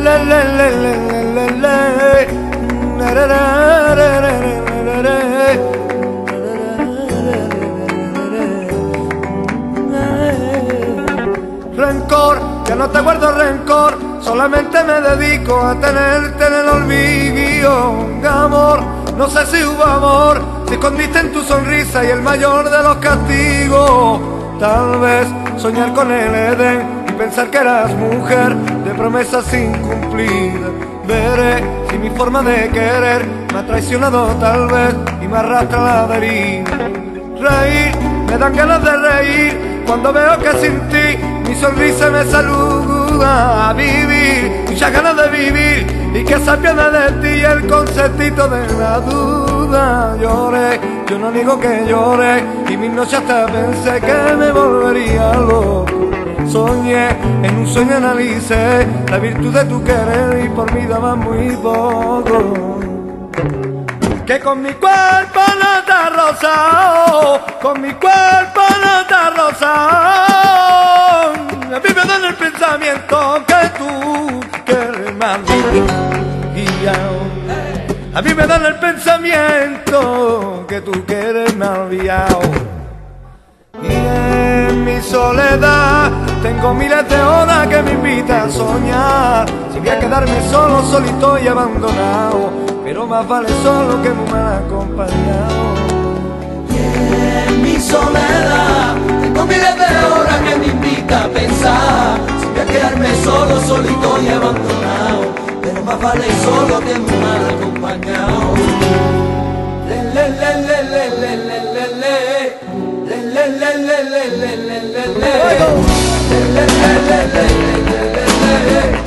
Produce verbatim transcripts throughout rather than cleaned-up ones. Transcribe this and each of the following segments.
Rencor, ya no te guardo rencor, solamente me dedico a tenerte en el olvido. Amor, no sé si hubo amor, si escondiste en tu sonrisa y el mayor de los castigos. Tal vez soñar con el Edén y pensar que eras mujer de promesas incumplidas. Veré si mi forma de querer me ha traicionado tal vez y me arrastra a la deriva. Reír, me dan ganas de reír cuando veo que sin ti mi sonrisa me saluda. A vivir, muchas ganas de vivir y que se apiade de ti el conceptito de la duda. Lloré, yo no digo que lloré y mis noches hasta pensé que me volvería loco. Soñé, en un sueño analicé la virtud de tu querer y por mí daba muy poco. Que con mi cuerpo no te has rozado, con mi cuerpo no te has rozado. A mí me da en el pensamiento que tú quieres más y a mí me da en el pensamiento que tú quieres me olvidado. Y en mi soledad tengo miles de horas que me invitan a soñar. Si voy a quedarme solo, solito y abandonado, pero más vale solo que muy mal acompañado. Y en mi soledad tengo miles de horas que me invita a pensar. Si voy a quedarme solo, solito y abandonado, pero más vale solo que muy mal acompañado. Le, le, le, le, le, le, le, le, le. Le, le, le, le, le, le, le, le, le. Le, le, le, le, le, le, le, le.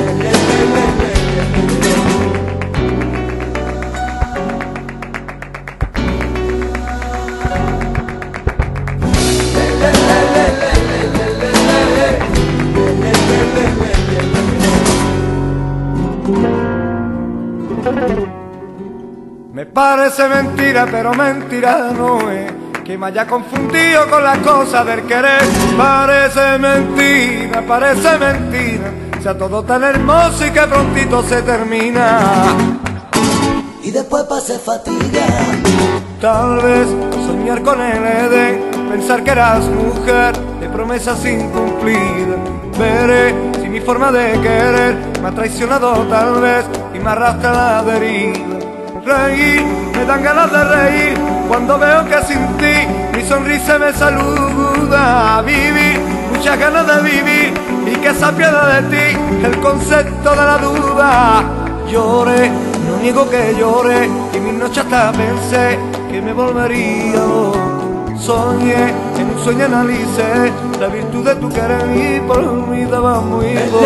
Me parece mentira, pero mentira no es que me haya confundido con las cosas del querer. Parece mentira, parece mentira, sea todo tan hermoso y que prontito se termina. Y después pase fatiga. Tal vez soñar con el Edén, pensar que eras mujer de promesas incumplidas. Veré si mi forma de querer me ha traicionado tal vez y me arrastra a la deriva. Reír, me dan ganas de reír cuando veo que sin ti mi sonrisa me saluda. A vivir, muchas ganas de vivir y que se apiade de ti el concepto de la duda. Lloré, no niego que lloré y mis noches hasta pensé que me volvería loco. Soñé, en un sueño analicé la virtud de tu querer y por mí daba muy poco.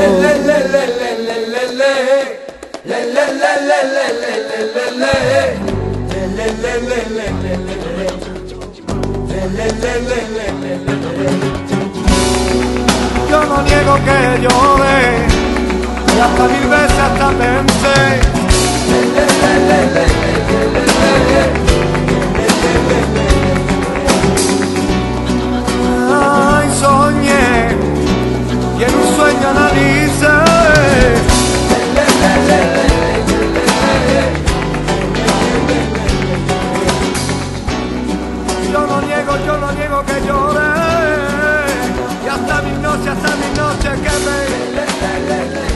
Yo no niego que lloré y hasta mil veces hasta pensé. Ay, soñé y en un sueño analicé. Yo no niego, yo no niego que lloré y hasta mis noches, hasta mis noches que me